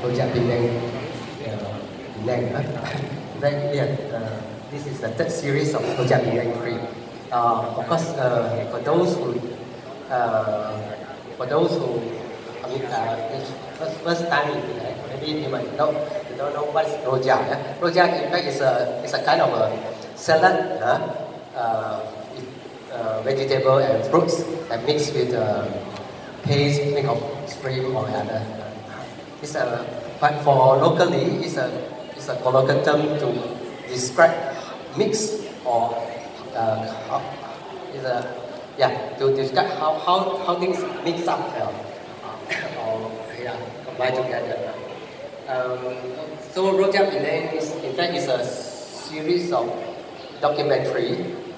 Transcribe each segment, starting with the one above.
Rojak Penang. Penang. This is the third series of Rojak Penang 3. Of course, for those who I mean, first time in Penang, maybe you don't know what is rojak. Rojak, in fact, is a kind of a salad with vegetable and fruits that mix with paste made of shrimp or other. But for locally, it's a colloquial term to describe mix or to describe how things mix up or combine together. So Rojak Penang is in fact is a series of documentary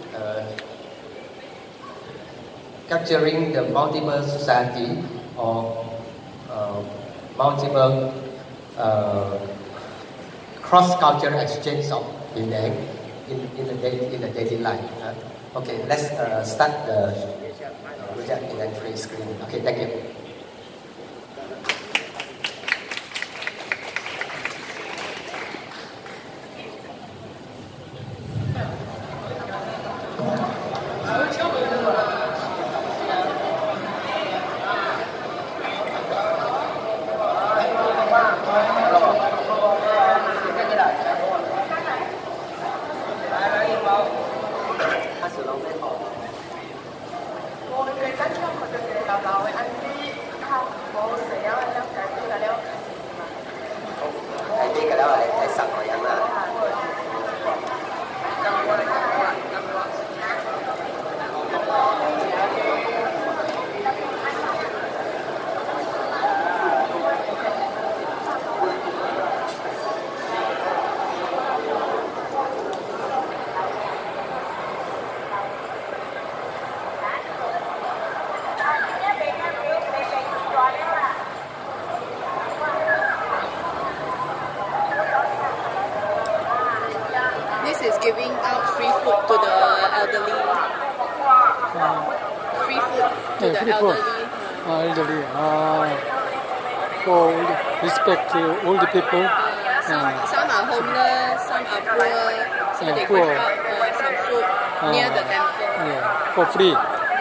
capturing the multiple society or multiple cross-cultural exchange of Penang in the daily life. Okay, let's start the Rojak Penang 3 screen. Okay, thank you. Giving out free food to the elderly. Free food to the elderly. Elderly. For respect to older people. Some are homeless, some are poor, so they give out some food near the temple. Yeah, for free.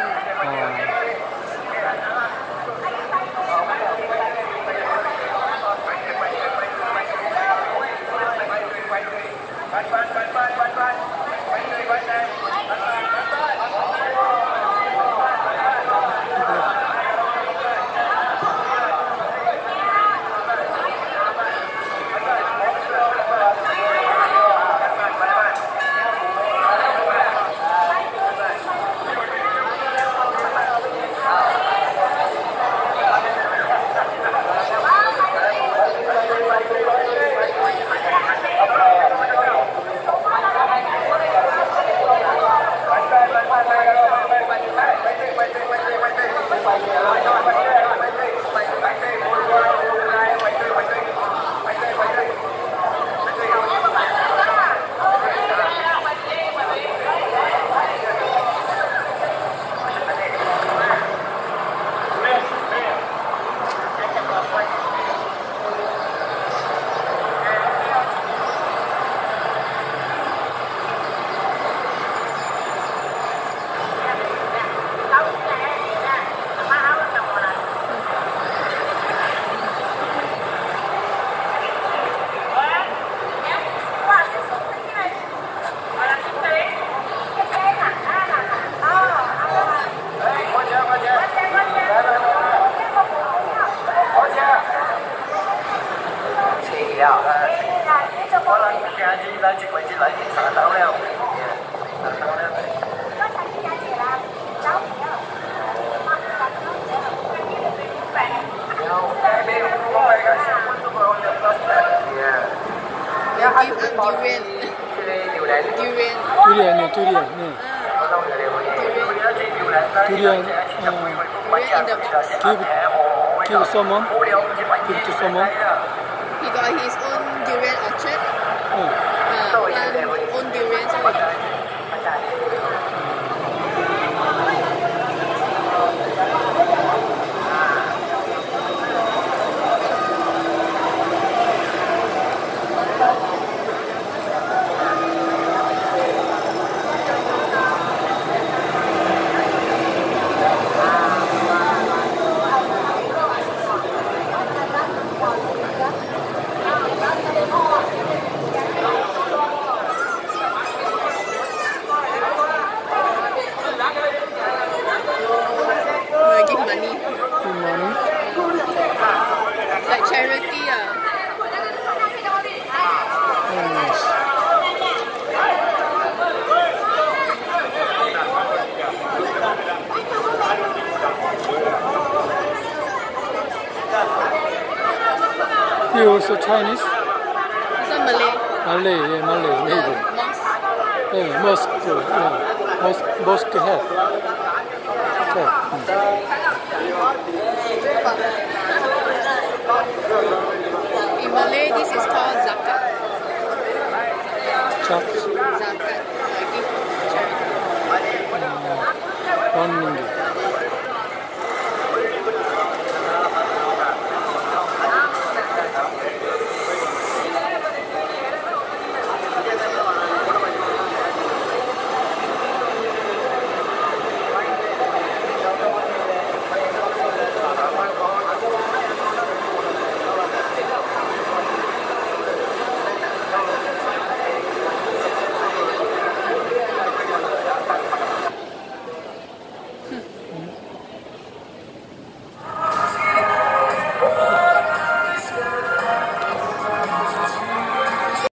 Give someone? Give to someone? He got his own durian orchard. Plant own durian, so Turkey. Oh, nice. Here also Chinese? This one Malay. Malay, yeah, Malay, maybe. Mosque. Yeah, mosque, yeah. Mosque hat. Okay. In Malay, this is called zakat. Chucks. Zakat. Give charity. 1 ringgit.